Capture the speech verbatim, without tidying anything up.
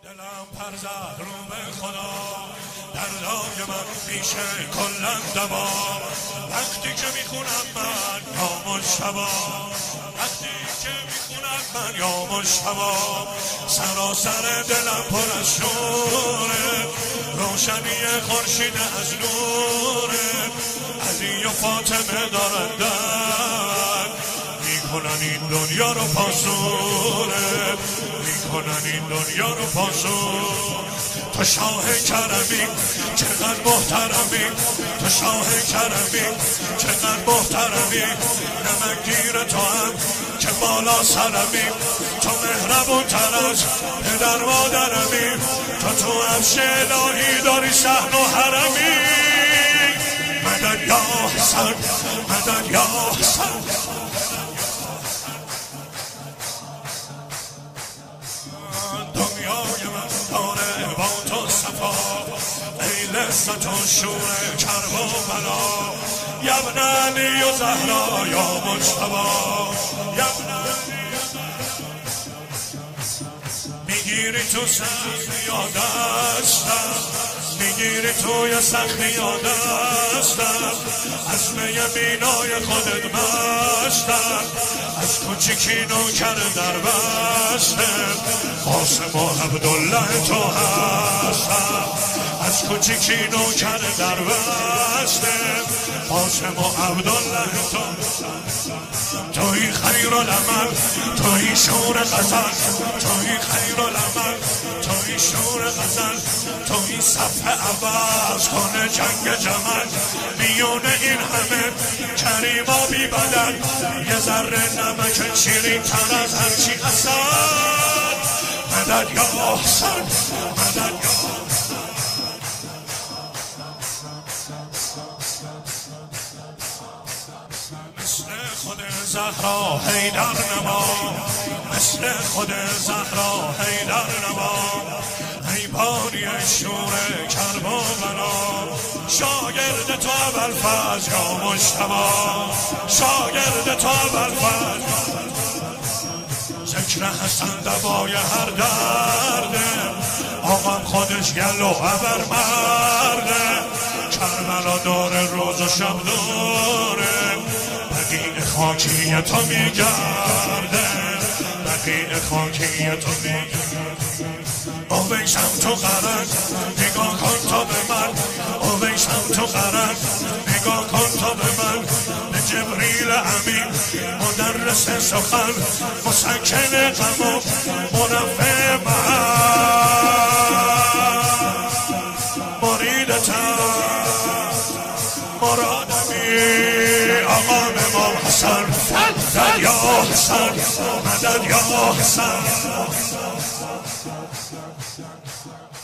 دلم پر زد رو به خدا، دردای من میشه کلن دوا. وقتی که میخونم من یا مجتبی، وقتی که میخونم من یا مجتبی، سراسر دلم پر از شوره، روشنی خورشید از نوره. علی و فاطمه دارن در میکنن این دنیا رو پاسوره، میکنن این دنیا رو پاسور. تو شاه کرمی چقدر محترمی، تو شاه کرمی چقدر محترمی. نمکگیر تو هم که بالا سرمی، تو مهربون تر از پدر مادرمی. تو تو عرش الهی داری صحن و حرمی. مدد یا حسن، مدد یا حسن. دنیای من داره با تو صفا، ای لذت و شور کرب و بلا. یبن علی و زهرا یا مجتبی، یبن علی میگیری تو سختی یا دستم، میگیری توی سختی یا دستم. از میمینای خودت مستم، از کوچیکی نوکر در بستم. قاسم و عبدالله تو هستم، از کوچیکی نوکر در بستم. قاسم و عبدالله تو، توی خیر العمل، توی شور غزل، توی خیر العمل، توی شور غزل. توی صفحه عوض کنه جنگ جمل، میون این همه کریما بی بدل. یه ذره نمک شیرین تر از هرچی اصل. مدد یا حسن، مدد یا مثل خود زهرا حیدر نما، مثل خود زهرا حیدر نما. ای باری شور کرب و بلا، شاگرد تو ابوالفضل یا مجتبی، شاگرد تو ابوالفضل. ذکر حسن دوای هر درده، آقام خودش گل و عبر مرده. کربلا داره روز و شب داره، بقیع خاکی تو میگرده، بقیع خاکی تو میگرده. اویسم تو غرق نگاه کن تو به من، اویسم تو غرق نگاه کن تو به من. به جبریل امین مدرس سخن، مسکن غم و منفع من. مریدتم مرادمی آقا امام حسن. مدد یا حسن، مدد یا حسن.